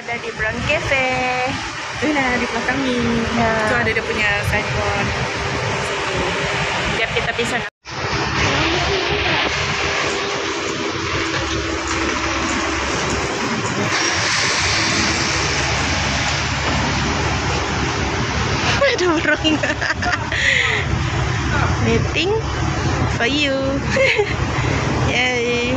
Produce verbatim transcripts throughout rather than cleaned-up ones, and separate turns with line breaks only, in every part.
ada di Brown Cafe.
Tuh nah di belakang nih.
Ya.
Itu ada dia punya signboard.
Siap kita bisa. Ada orang meeting for you. Yay.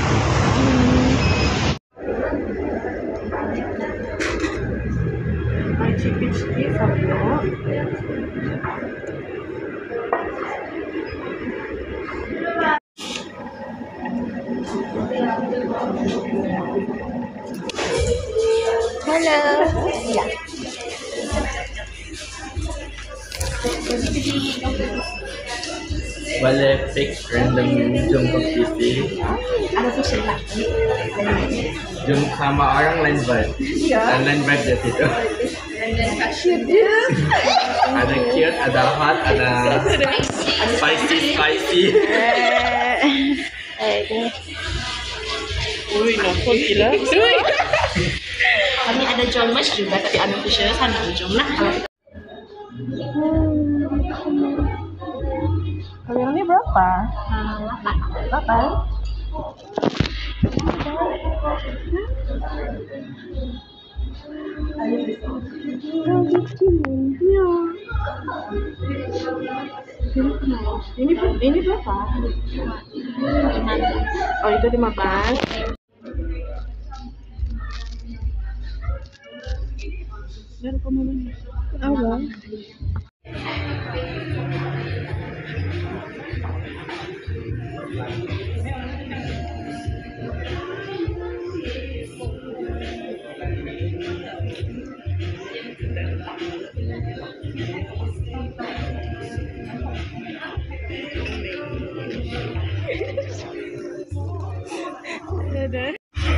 Halo. Ya.
Boleh pick random jungkook T V.
Ada fiction lah.
Jung sama orang lain bird. Dan lain bird di situ. Ada cute, ada hot, ada spicy, spicy.
Wih, nonton gila.
Kami ada John Mash juga, tapi unofficial sama John lah.
Kalian ini berapa?
Delapan.
Ini ini berapa? Oh itu lima belas. Dan kemudian apa? Ada.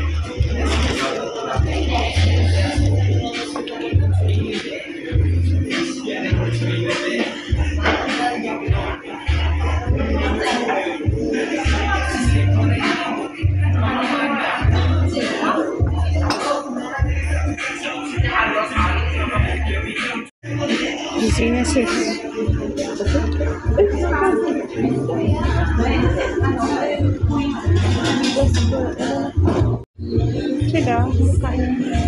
Isinya sih.
Sudah bukanya.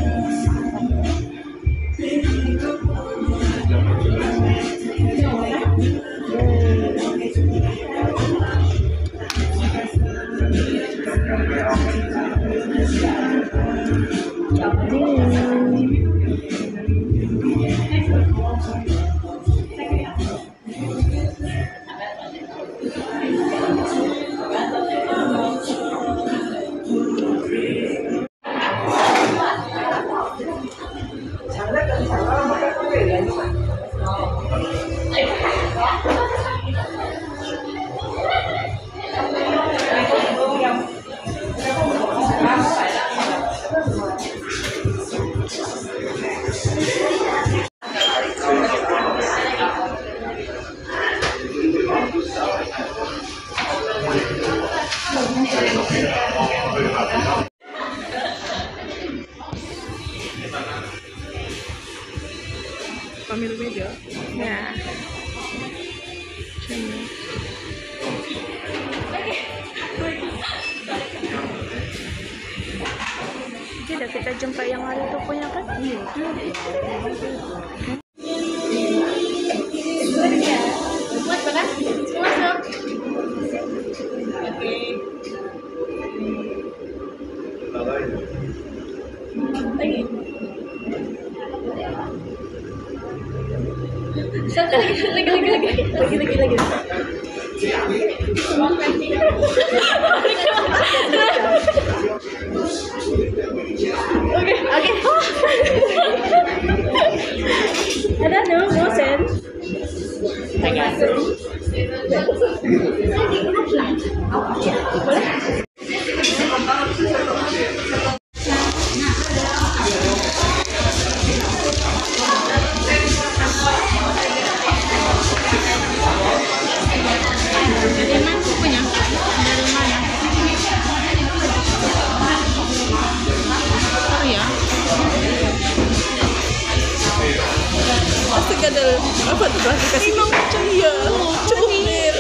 Pemilu meja.
Ya. Tidak kita jumpa yang hari itu punya kan? Iya. Buat makan? Masuk. Oke. Lagi. Satu lagi, lagi, lagi, lagi, lagi, lagi, lagi. Oke, oke. Ada no, no sense. Boleh? Oh ya.
Apa tuh klasifikasi? Emang iya, comel.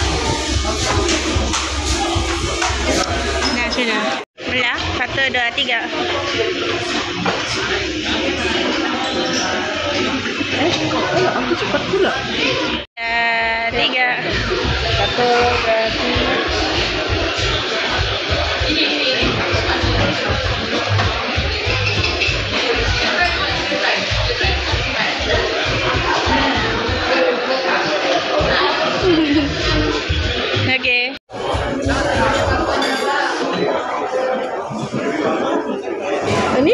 Nah, sudah. Mula, satu, dua, tiga.
Eh, oh, aku cepat pula.
Uh, tiga.
Satu, dua, tiga.
Okay.
Ini?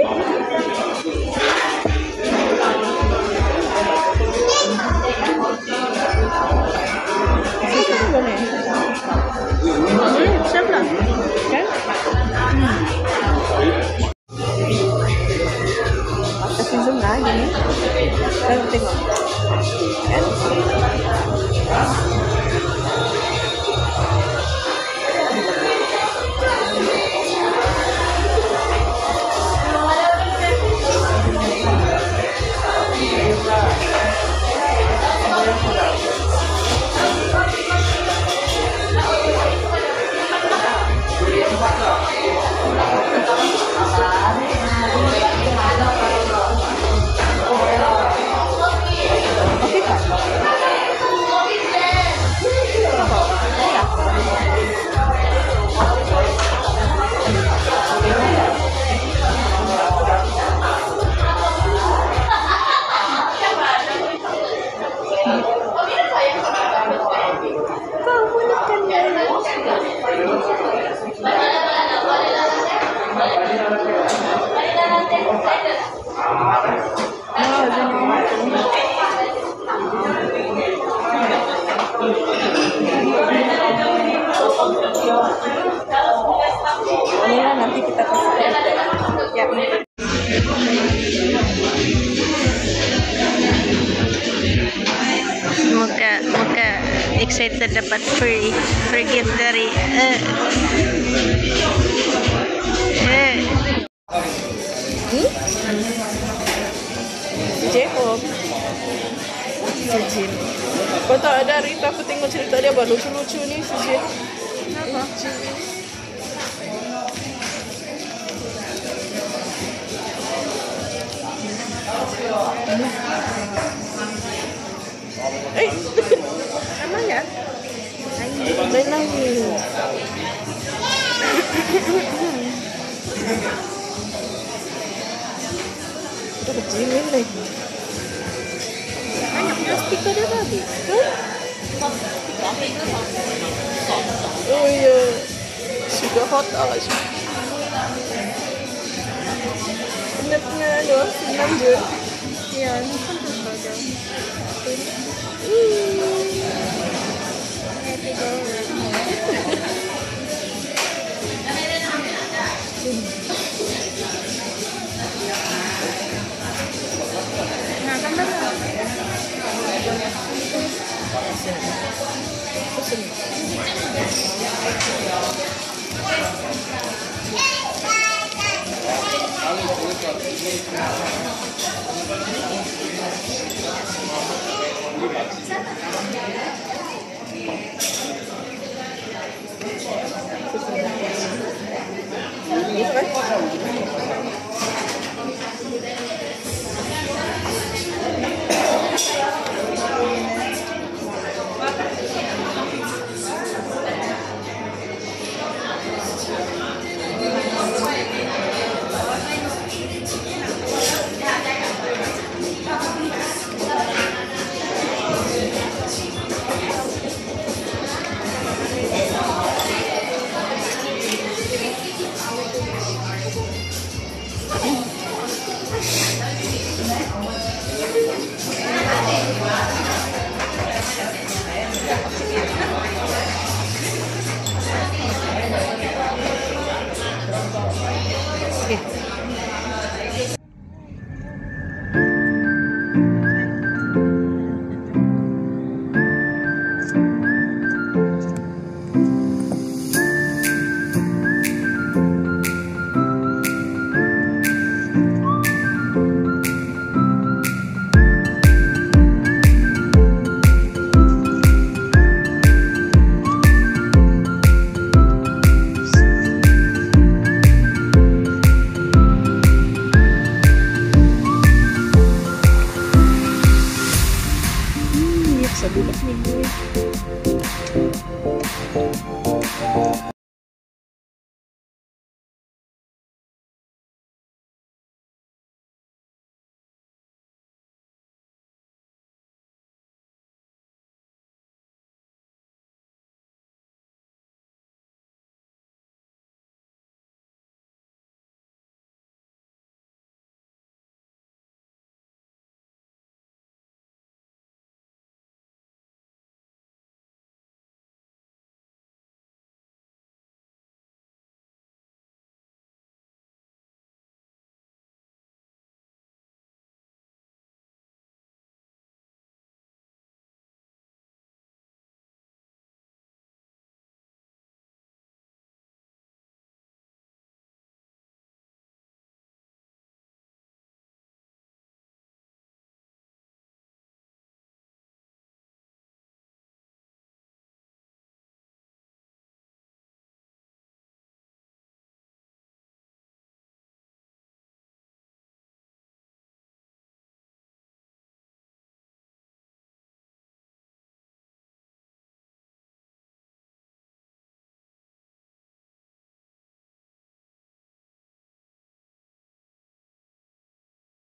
Hmm, siap lah.
Kan? Kasih zoom lah gini. Lalu tengok. Kan? Inilah nanti kita kasih ya.
Muka, muka excited dapat free, free gift dari eh. Eh.
Hmm? Jacob. Si Jin. Kau tak ada hari aku tengok cerita dia baru lucu-lucu ni si Jin.
Apa?
Eh,
Emang ya?
lain lagi. Itu kecil lagi.
Banyaknya stiker dia tadi.
Oh iya, sudah hot aja. Benar-benar ada senang je.
Iya, ini kan terus aja. Happy birthday. Nah, gambar lah.
Ini kan?